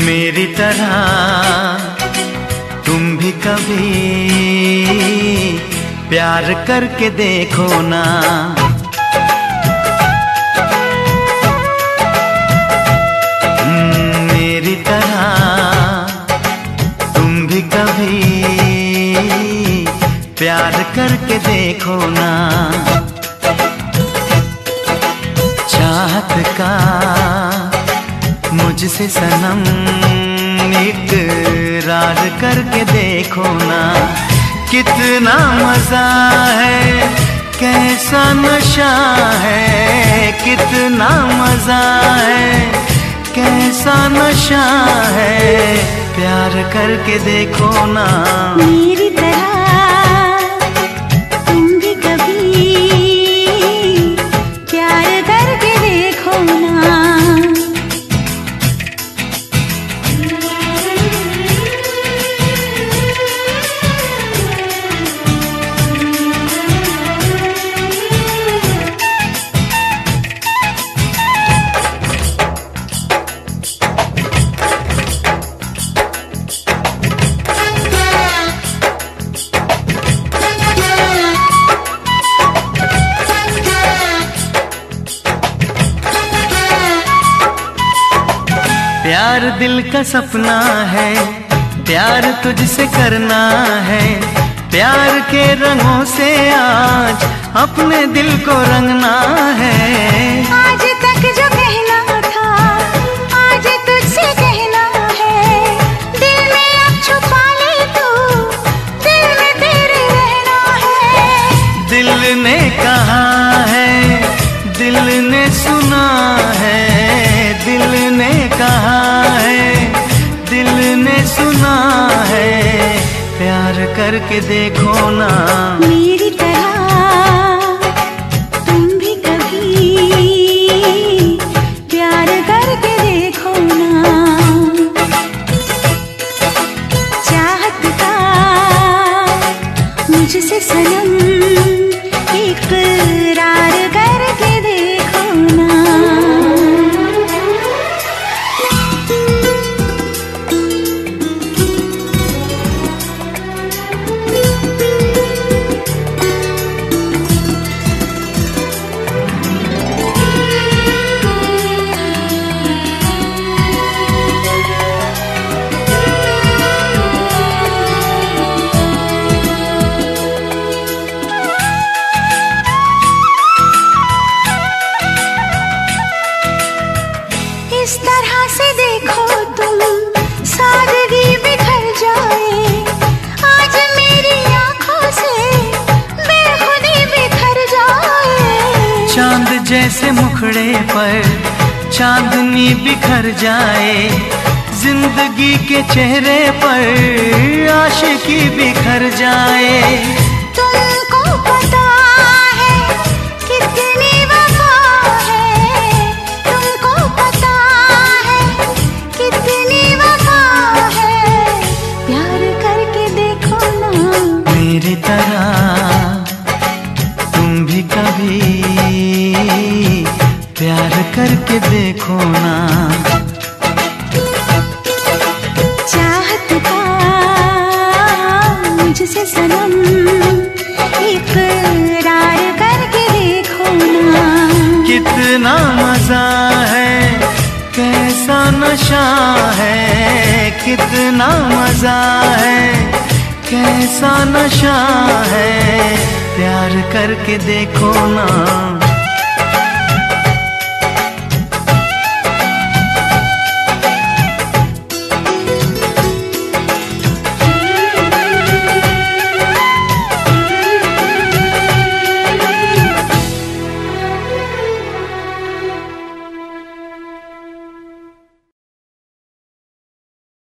मेरी तरह तुम भी कभी प्यार करके देखो ना। मेरी तरह तुम भी कभी प्यार करके देखो ना। चाहत का मुझसे सनम इकरार करके देखो ना। कितना मजा है, कैसा नशा है, कितना मजा है, कैसा नशा है, प्यार करके देखो ना। मेरी तरह तुम भी कभी प्यार करके देखो ना। प्यार दिल का सपना है, प्यार तुझसे करना है। प्यार के रंगों से आज अपने दिल को रंगना है। आज तक जो कहना था आज तुझसे कहना है। दिल में अब छुपा ले तू, दिल में तेरे रहना है। दिल ने कहा है, दिल ने सुना है, दिल ने कहा है, दिल ने सुना है, प्यार करके देखो ना। मेरी तरह तुम भी कभी प्यार करके देखो ना। चाहत का मुझसे सनम इकरार करके देखो ना। इस तरह से देखो तुम सादगी बिखर जाए। आज मेरी आंखों से बेखुदी बिखर जाए। चांद जैसे मुखड़े पर चांदनी बिखर जाए। जिंदगी के चेहरे पर आशिकी बिखर जाए। तुमको पता है कितनी वफा है, तुमको पता है कितनी वफा है, प्यार करके देखो ना। मेरी तरह तुम भी कभी प्यार करके देखो ना। चाहत का मुझसे सनम इकरार करके देखो ना। कितना मजा है, कैसा नशा है, कितना मजा है, कैसा नशा है, प्यार करके देखो ना।